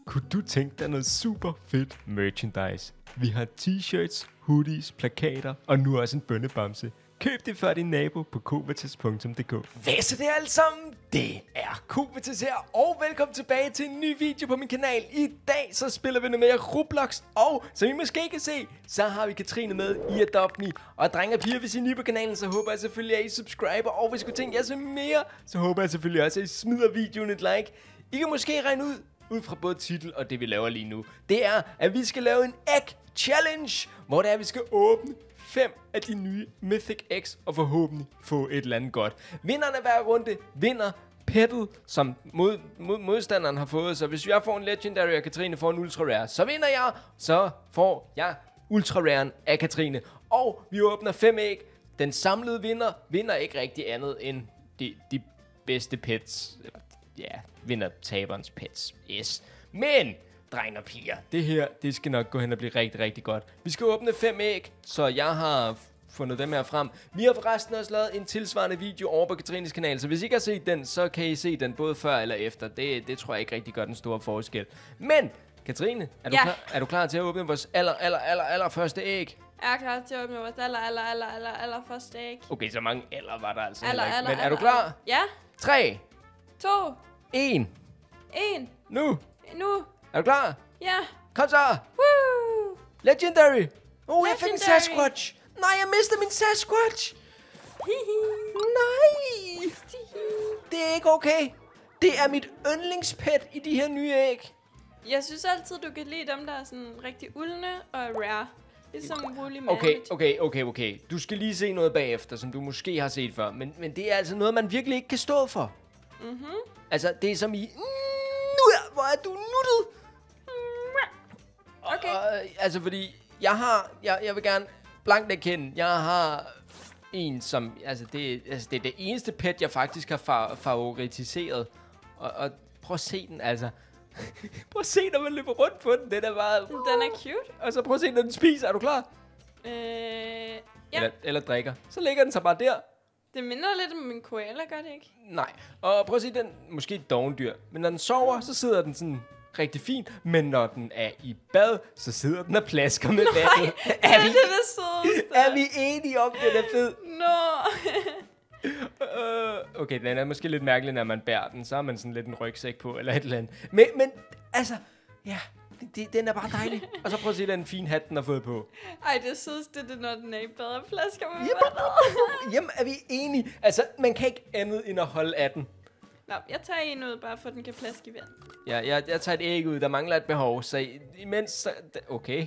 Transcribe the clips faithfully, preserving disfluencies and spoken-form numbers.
Kunne du tænke dig noget super fedt merchandise? Vi har t-shirts, hoodies, plakater og nu også en bønnebamse. Køb det for din nabo på kovates punktum d k. Hvad så det alle sammen? Det er Kovates her, og velkommen tilbage til en ny video på min kanal. I dag så spiller vi noget mere Roblox, og som I måske kan se, så har vi Katrine med i Adopt Me. Og drenge og piger, hvis I er nye på kanalen, så håber jeg selvfølgelig, at I subscriber. Og hvis I kunne tænke jer så mere, så håber jeg selvfølgelig også, at I smider videoen et like. I kan måske regne ud, ud fra både titel og det vi laver lige nu. Det er, at vi skal lave en Egg Challenge, hvor det er, at vi skal åbne fem af de nye Mythic Eggs og forhåbentlig få et eller andet godt. Vinderne af hver runde vinder pettet, som mod, mod, modstanderen har fået. Så hvis jeg får en Legendary og Katrine får en Ultra Rare, så vinder jeg. Så får jeg Ultra Raren af Katrine. Og vi åbner fem æg. Den samlede vinder vinder ikke rigtig andet end de, de bedste pets. Ja, vinder taberens pets. Yes. Men drenge og piger, det her, det skal nok gå hen og blive rigtig, rigtig godt. Vi skal åbne fem æg, så jeg har fundet dem her frem. Vi har forresten også lavet en tilsvarende video over på Katrines kanal, så hvis I ikke har set den, så kan I se den både før eller efter. Det, det tror jeg ikke rigtig gør den store forskel. Men, Katrine, er du, ja. klar, er du klar til at åbne vores aller, aller, aller, aller første æg? Jeg er klar til at åbne vores aller, aller, aller, aller, aller første æg. Okay, så mange aller var der altså aller, heller ikke. aller, Men er du aller, klar? aller. Ja. tre, to, en, en, nu. nu. Er du klar? Ja. Kom så. Woo! Legendary. Oh, jeg fik en Legendary. Sasquatch. Nej, jeg mistede min Sasquatch. Nej. Det er ikke okay. Det er mit yndlingspet i de her nye æg. Jeg synes altid, du kan lide dem, der er sådan rigtig uldne og rare. Ligesom Woolly Okay, Mammoth. okay, okay, okay. Du skal lige se noget bagefter, som du måske har set før. Men, men det er altså noget, man virkelig ikke kan stå for. Mhm. Altså, det er som i... Nu er, hvor er du nuttet. Okay. Og, altså, fordi jeg har... Jeg, jeg vil gerne blankt erkende, jeg har en, som... Altså det, altså, det er det eneste pet, jeg faktisk har fa- favoritiseret. Og, og prøv at se den, altså. Prøv at se, når man løber rundt på den. Den er bare... Den er cute. Og så prøv at se, når den spiser. Er du klar? Øh, ja. Eller, eller drikker. Så ligger den så bare der. Det minder lidt om min koala, gør det ikke? Nej. Og prøv at se, den måske et dovendyr. Men når den sover, så sidder den sådan rigtig fint. Men når den er i bad, så sidder den og plasker med vandet. Nej, Er vi, det er det sødeste. er vi enige om, den er fed? Nå. Uh, okay, den er måske lidt mærkelig, når man bærer den. Så har man sådan lidt en rygsæk på, eller et eller andet. Men, men altså, ja, det, det, den er bare dejlig. Og så prøv at se, den fine hat, den har fået på. Ej, det sødeste, det er, når den er i bad og plasker med Jamen, vandet. jamen, er vi enige? Altså, man kan ikke andet end at holde af den. Nå, jeg tager en ud, bare for at den kan plaske i vand. Ja, jeg, jeg tager et æg ud, der mangler et behov. Så imens... Så, okay.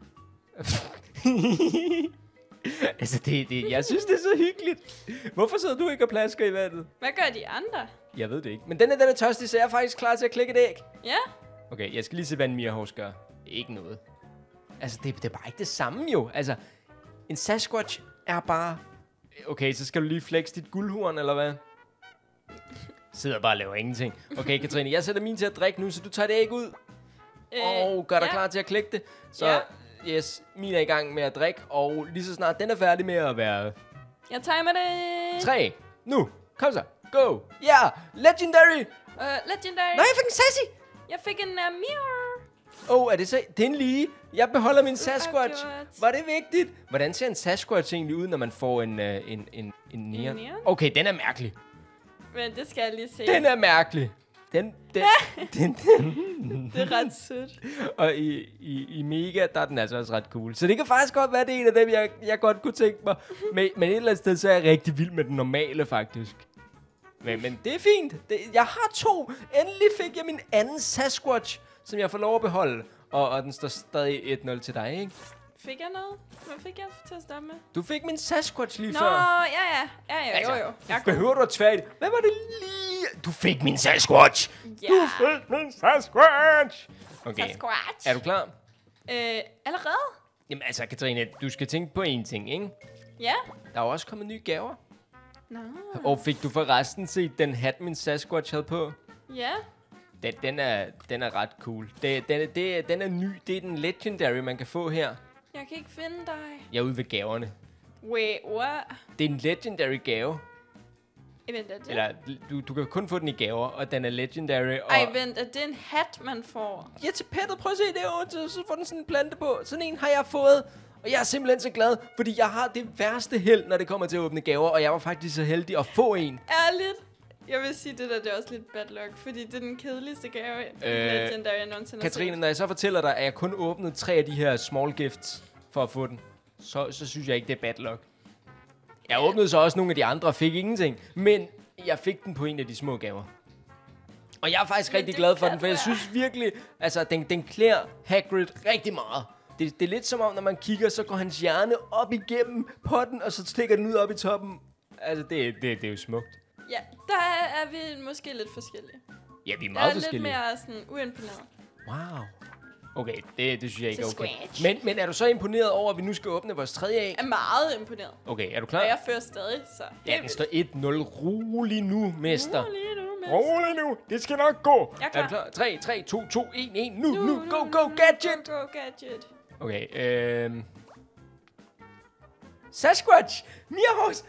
altså, det, det, jeg synes, det er så hyggeligt. Hvorfor sidder du ikke og plasker i vandet? Hvad gør de andre? Jeg ved det ikke. Men den er, den er tørstig, så jeg er faktisk klar til at klikke et æg. Ja? Okay, jeg skal lige se, hvad en Mirhorse gør. Ikke noget. Altså, det, det er bare ikke det samme jo. Altså, en Sasquatch er bare... Okay, så skal du lige flex dit guldhorn, eller hvad? Sidder bare og laver ingenting. Okay, Katrine, jeg sætter min til at drikke nu, så du tager det æg ud. Øh, Og gør dig ja. klar til at klikke det. Så, Ja. yes, min er i gang med at drikke, og lige så snart den er færdig med at være... Jeg timer det. tre. Nu, kom så. Go. Ja, yeah. Legendary. Uh, legendary. Nej, jeg fik en Sassy. Jeg fik en uh, mirror. Åh, oh, er det så... Det er en lige. Jeg beholder min Sasquatch. Akkurat. Var det vigtigt? Hvordan ser en Sasquatch egentlig ud, når man får en, uh, en, en, en neon? neon? Okay, den er mærkelig. Men det skal jeg lige se. Den er mærkelig. Den, den, den, den. Det er ret sødt. Og i, i, i Mega, der er den altså også ret cool. Så det kan faktisk godt være, det er en af dem, jeg, jeg godt kunne tænke mig. Men, men et eller andet sted, så er jeg rigtig vild med den normale, faktisk. Men, men det er fint. Det, jeg har to. Endelig fik jeg min anden Sasquatch, som jeg får lov at beholde. Og, og den står stadig et nul til dig, ikke? Fik jeg noget? Hvad fik jeg til at starte med? Du fik min Sasquatch lige Nå, før. ja, ja. Ja, ja, Altså, jo, jo. Jeg behøver du at tvære Hvad var det lige? Du fik min Sasquatch. Ja. Du fik min Sasquatch. Okay, Sasquatch. er du klar? Øh, allerede? Jamen altså, Katrine, du skal tænke på én ting, ikke? Ja. Der er jo også kommet nye gaver. Nå. Og fik du forresten set den hat, min Sasquatch havde på? Ja. Den, den, er, den er ret cool. Det, den, er- det, er- den er ny. Det er den Legendary, man kan få her. Jeg kan ikke finde dig. Jeg er ude ved gaverne. Wait, what? Det er en Legendary gave. Vent, er det? Eller, du, du kan kun få den i gaver, og den er legendary. Og Ej, vent, er det en hat, man får? ja, til pettet. Prøv at se det, så, så får den sådan en plante på. Sådan en har jeg fået. Og jeg er simpelthen så glad, fordi jeg har det værste held, når det kommer til at åbne gaver. Og jeg var faktisk så heldig at få en. Ærligt? Jeg vil sige, det der det er også lidt bad luck, fordi det er den kedeligste gave, øh, legendary, jeg nogensinde har Katrine, set. når jeg så fortæller dig, at jeg kun åbnede tre af de her small gifts for at få den, så, så synes jeg ikke, det er bad luck. Jeg åbnede så også nogle af de andre og fik ingenting, men jeg fik den på en af de små gaver. Og jeg er faktisk Men rigtig det glad for kan den, for jeg være. synes virkelig, altså den, den klæder Hagrid rigtig meget. Det, det er lidt som om, når man kigger, så går hans hjerne op igennem potten, og så stikker den ud op i toppen. Altså, det, det, det er jo smukt. Ja, der er, er vi måske lidt forskellige. Ja, vi er Jeg meget er lidt forskellige. mere sådan uimponeret. Wow. Okay, det, det synes jeg ikke er Til okay. scratch. Men, men er du så imponeret over, at vi nu skal åbne vores tredje æg? Jeg er meget imponeret. Okay, er du Og klar? jeg fører stadig, så... Ja, den står et nul. Rolig nu, mester. Rolig nu, mester. Rolig nu. Det skal nok gå. Jeg er klar. Er du klar? tre, tre, to, to, et, et. Nu, nu, Nu, go, nu, go, nu, gadget. Go, go, gadget. Okay, øhm... Sasquatch! Mirhus!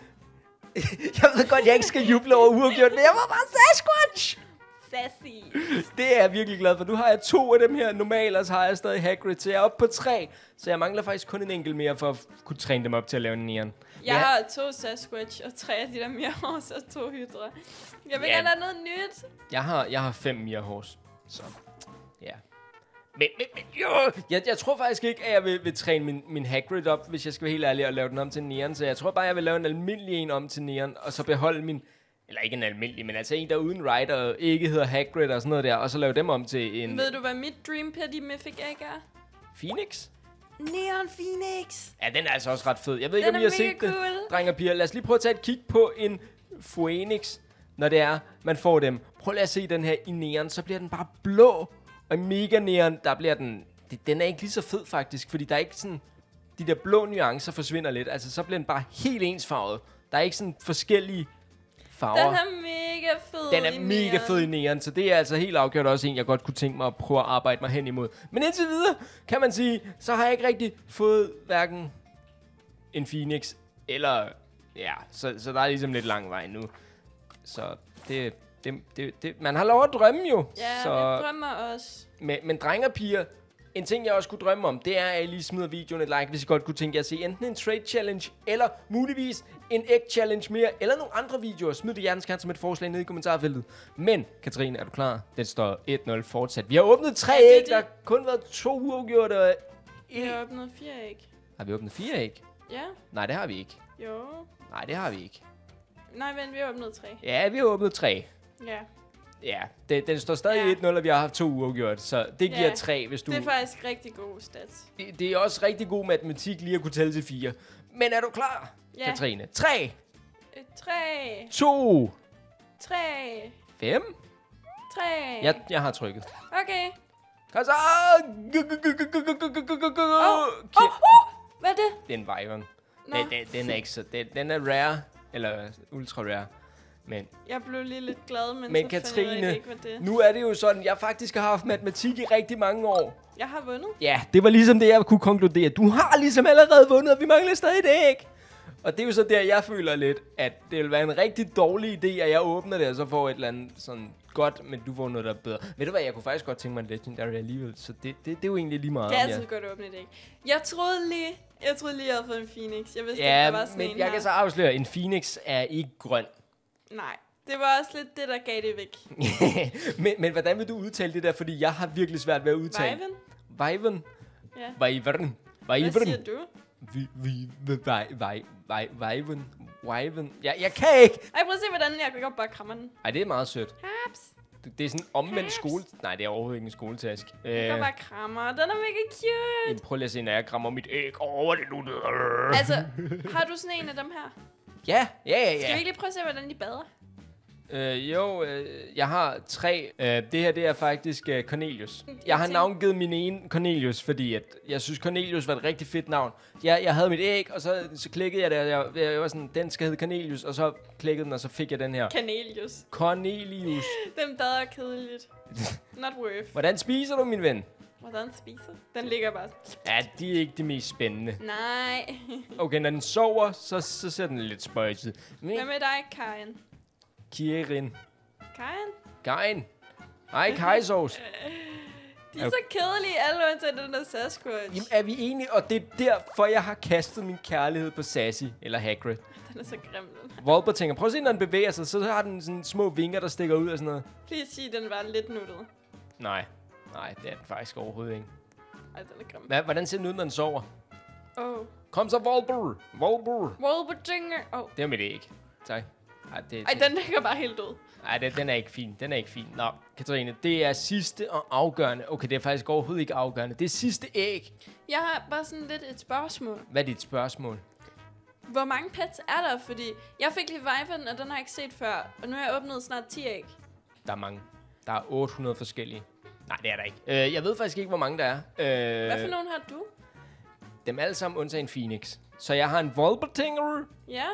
Jeg ved godt, jeg ikke skal juble over uafgjort, men jeg var bare Sasquatch! Sassy. Det er jeg virkelig glad for. Nu har jeg to af dem her normale, og så har jeg stadig Hagrid, så jeg er oppe på tre. Så jeg mangler faktisk kun en enkelt mere for at kunne træne dem op til at lave en nieren. Jeg har to Sasquatch og tre af de der Mirhors og to Hydra. Jeg vil Ja. gerne have noget nyt. Jeg har, jeg har fem Mirhors, så ja. Men, men, men jo, jeg, jeg tror faktisk ikke, at jeg vil, vil træne min, min Hagrid op, hvis jeg skal være helt ærlig, og lave den om til nieren. Så jeg tror bare, jeg vil lave en almindelig en om til nieren, og så beholde min... Eller ikke en almindelig, men altså en, der er uden rider, og ikke hedder Hagrid og sådan noget der, og så lave dem om til en... Ved du, hvad mit Dream Pet i Mythic Egg er? Phoenix? Neon Phoenix. Ja, den er altså også ret fed. Jeg ved ikke, Den om er I har set mega det, cool. drenge og piger. Lad os lige prøve at tage et kig på en Phoenix, når det er, man får dem. Prøv lige at se den her i neon, så bliver den bare blå. Og i mega neon, der bliver den... Det, den er ikke lige så fed faktisk, fordi der er ikke sådan... De der blå nuancer forsvinder lidt. Altså, så bliver den bare helt ensfarvet. Der er ikke sådan forskellige farver. Den er mega fed Den er i mega neon. fed i neon, så det er altså helt afgjort også en, jeg godt kunne tænke mig at prøve at arbejde mig hen imod. Men indtil videre, kan man sige, så har jeg ikke rigtig fået hverken en Phoenix, eller... Ja, så, så der er ligesom lidt lang vej nu. Så det... det, det, det man har lov at drømme jo. Ja, så, jeg drømmer også. men, men drenge og piger, en ting jeg også kunne drømme om, det er, at I lige smider videoen et like, hvis I godt kunne tænke jer at se enten en trade challenge, eller muligvis en egg challenge mere, eller nogle andre videoer. Smid det hjertens som et forslag nede i kommentarfeltet. Men, Katrine, er du klar? Den står et nul fortsat. Vi har åbnet tre Ja, det er æg, der har det. kun været to uafgjorte. og Vi en- har åbnet fire æg. Har vi åbnet fire æg? Ja, Nej, det har vi ikke. jo. Nej, det har vi ikke. Nej, men vi har åbnet tre. Ja, vi har åbnet tre. Ja, Ja, det, den står stadig Ja. et nul, og vi har haft to uafgjort, så det giver Ja. tre, hvis du... det er faktisk rigtig god stats. Det, det er også rigtig god matematik lige at kunne tælle til fire. Men er du klar, Ja. Katrine? tre, Øh, Tre. to, Tre. fem. Tre. Jeg, jeg har trykket. Okay. Kom så! Åh, åh, åh! Hvad er det? Det er en Wyvern. Nå, Den, den, den er ikke så... Den, den er rare, eller ultra rare. Men jeg blev lige lidt glad, men, Men så fandt jeg ud af, at Katrine, det ikke var det. nu er det jo sådan, jeg faktisk har haft matematik i rigtig mange år. Jeg har vundet. Ja, det var ligesom det, jeg kunne konkludere. Du har ligesom allerede vundet, og vi mangler stadig et æg. Og det er jo så der, jeg føler lidt, at det vil være en rigtig dårlig idé, at jeg åbner det, og så får et eller andet sådan godt, men du får noget, der er bedre. Ved du hvad, jeg kunne faktisk godt tænke mig en Legendary alligevel, så det, det, det er jo egentlig lige meget. Det er om jeg- altid godt at åbne det, ikke? Jeg troede lige, jeg troede lige, jeg havde fået en Phoenix. Jeg vidste Ja, ikke, der var sådan men en jeg her. kan så afsløre, at en Phoenix er ikke grøn. Nej, det var også lidt det, der gav det væk. men, men hvordan vil du udtale det der, fordi jeg har virkelig svært ved at udtale. Wyvern? Wyvern? Ja. Wyvern? Hvad Wyvern? siger du? Vi, vi, vi, vi, vi, vi, Wyvern? Wyvern? Ja, jeg kan ikke! Ej, prøv at se, hvordan jeg kan godt bare kramme den. Ej, det er meget sødt. Haps. Det, det er sådan omvendt Haps. skole... Nej, det er overhovedet ikke en skoletask. Jeg kan Øh, bare kramme, den er mega cute. prøv lige at se, når jeg krammer mit æg. Åh, oh, det nu det. Altså, har du sådan en af dem her? Ja, ja, ja, Skal vi ja. ikke lige prøve at se, hvordan de bader? Øh, jo, øh, jeg har tre. Øh, det her, det er faktisk øh, Cornelius. Jeg har tænkte- navngivet min ene Cornelius, fordi at jeg synes, Cornelius var et rigtig fedt navn. Jeg, jeg havde mit æg, og så, så klikkede jeg det, og jeg, jeg var sådan, den skal hedde Cornelius, og så klikkede den, og så fik jeg den her. Cornelius. Cornelius. Den bader kedeligt. Not worth. Hvordan spiser du, min ven? Hvordan spiser? Den ligger bare sådan. Ja, de er ikke det mest spændende. Nej. Okay, når den sover, så, så ser den lidt spøjset. Men Hvad med dig, Karin? Kierin. Kajen? Gein. Ej, kajsovs. De er så kedelige, alle undtagen den der Sasquatch. Jamen, er vi enige? Og det er derfor, jeg har kastet min kærlighed på Sassy, eller Hagrid. Den er så grim, den. Volper tænker, prøv at se, når den bevæger sig, så har den sådan små vinger, der stikker ud og sådan noget. Please sig, den var lidt nuttet. Nej, nej, det er den faktisk overhovedet ikke. Ej, den er grim. Hvad, hvordan ser den ud, når den sover? Åh. Oh. Kom så, Volper! Volper! Wolvertinger. Åh. Oh. Det er mit æg. Tak. Ej, det, Ej, det, den ligger bare helt død. ej det, den er ikke fin. Den er ikke fin. Nå, Katrine, det er sidste og afgørende. Okay, det er faktisk overhovedet ikke afgørende. Det er sidste æg. Jeg har bare sådan lidt et spørgsmål. Hvad er dit spørgsmål? Hvor mange pets er der? Fordi jeg fik lige Viven, og den har jeg ikke set før. Og nu har jeg åbnet snart ti æg. Der er mange. Der er otte hundrede forskellige. Nej, det er der ikke. Øh, jeg ved faktisk ikke, hvor mange der er. Øh, Hvad for nogen har du? Dem alle sammen undtagen Phoenix. Så jeg har en Volpertinger. Ja?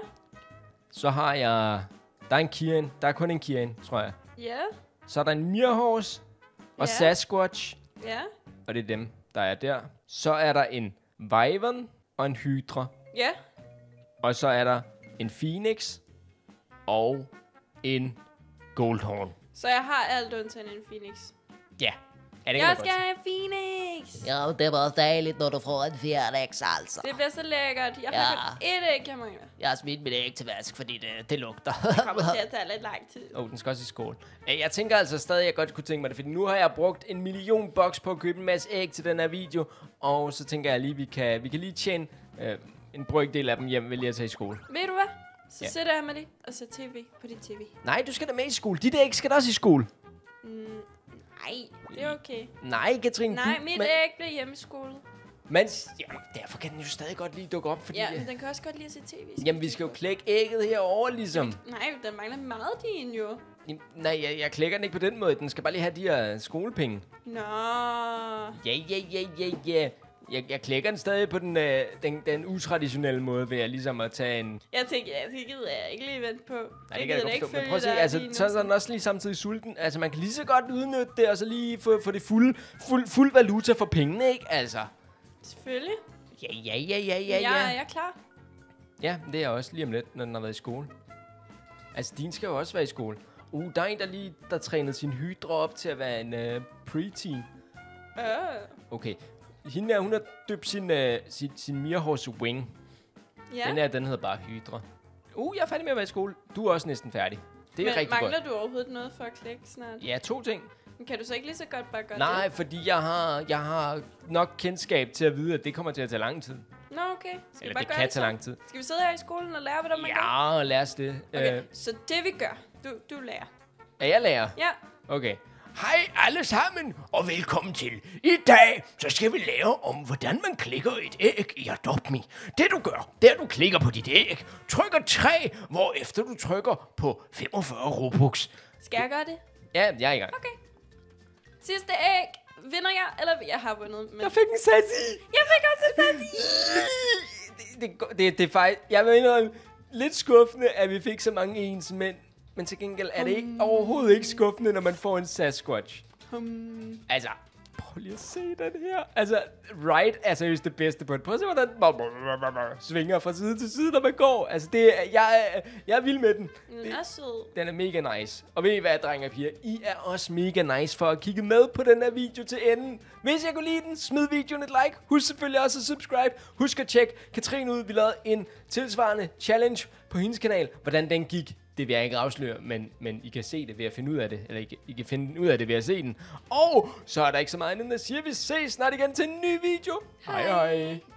Så har jeg... Der er en Kirin. Der er kun en Kirin, tror jeg. Ja? Så er der en Mirhorse. Og Ja. Sasquatch. Ja? Og det er dem, der er der. Så er der en Wyvern og en Hydra. Ja? Og så er der en Phoenix og en Goldhorn. Så jeg har alt undtagen en Phoenix. Ja. Er det ikke Jeg noget skal godt? have en Phoenix! Ja, det var dejligt, når du får en Fjerdex, altså. Det bliver så lækkert. Jeg Ja. har kun et æg, jeg mangler. Jeg har smidt mit æg til vask, fordi det, det lugter. Det kommer til at tage lidt lang tid. Åh, oh, den skal også i skål. Øh, Jeg tænker altså stadig, at jeg godt kunne tænke mig det, fordi nu har jeg brugt en million bucks på at købe en masse æg til den her video, og så tænker jeg lige, vi kan, vi kan lige tjene øh, en brøkdel af dem hjem, vil jeg tage i skole. Ved du hvad? Så Ja. sætter jeg mig lige og ser tv på dit tv. Nej, du skal da med i skole. Dit æg skal da også i skole. Mm, nej, det er okay. Nej, Katrine. Nej, du, mit man, æg bliver hjemme i skole. man, jamen, derfor kan den jo stadig godt lige dukke op, fordi... Ja, øh, men den kan også godt lide at se tv. Jamen, vi skal jo klække ægget herover ligesom. Nej, den mangler meget din jo. Jamen, Nej, jeg, jeg klækker den ikke på den måde. Den skal bare lige have de her skolepenge. Nå. Ja, ja, ja, ja, ja. Jeg, jeg klækker den stadig på den, øh, den, den utraditionelle måde, ved jeg ligesom at tage en... Jeg tænker, ja, det gider jeg ikke lige vente på. Nej, det jeg kan jeg gider godt ikke forstå. Men følge prøv at se, dig altså, lige nu. så er den også lige samtidig sulten. Altså, man kan lige så godt udnytte det, og så lige få, få det fulde, fuld, fuld valuta for pengene, ikke? Altså. Selvfølgelig. Ja, ja, ja, ja, ja, Ja, ja. jeg er klar. Ja, det er jeg også lige om lidt, når den har været i skole. Altså, din skal jo også være i skole. Uh, der er en, der lige der trænede sin hydra op til at være en uh, preteen. Øh. Okay. Hende her, hun har døbt sin, uh, sin, sin Mirhorse Wing. Ja. Den her, den hedder bare Hydra. Uh, jeg er færdig med at være i skole. Du er også næsten færdig. Det er Men rigtig mangler godt. du overhovedet noget for at klikke snart? Ja, to ting. Men kan du så ikke lige så godt bare gøre Nej, det? fordi jeg har, jeg har nok kendskab til at vide, at det kommer til at tage lang tid. Nå, okay. Skal vi Eller bare det gøre kan det så? tage lang tid. Skal vi sidde her i skolen og lære, hvordan man gør? Ja, lad os det. Okay, Øh, så det vi gør, du, du lærer. er jeg lærer? Ja, Okay. Hej alle sammen, og velkommen til. I dag så skal vi lære om, hvordan man klikker et æg i Adopt Me. Det du gør, det er, at du klikker på dit æg, trykker tre, hvorefter du trykker på femogfyrre Robux. skal jeg gøre det? Ja, jeg er i gang. Okay. Sidste æg. Vinder jeg? Eller jeg har vundet. Men Jeg fik en sassy! jeg fik også en sassy. Det, det, det, det er faktisk... Jeg vil indrømme, lidt skuffende, at vi fik så mange ens, men, men til gengæld er det ikke, overhovedet ikke skuffende, når man får en Sasquatch. Hmm. Altså, prøv lige at se den her. Altså, Right er seriøst det bedste på det. Prøv at se, hvordan den svinger fra side til side, når man går. Altså, det er, jeg, er, jeg er vild med den. Den er sød. Den er mega nice. Og ved I hvad, drenge og piger? I er også mega nice for at kigge med på den her video til enden. Hvis jeg kunne lide den, smid videoen et like. Husk selvfølgelig også at subscribe. Husk at tjekke Katrine ud. Vi lavede en tilsvarende challenge på hendes kanal. Hvordan den gik, det vil jeg ikke afsløre, men, men I kan se det ved at finde ud af det. Eller I kan, I kan finde ud af det ved at se den. Og så er der ikke så meget andet, der siger, at vi ses snart igen til en ny video. Hej hej.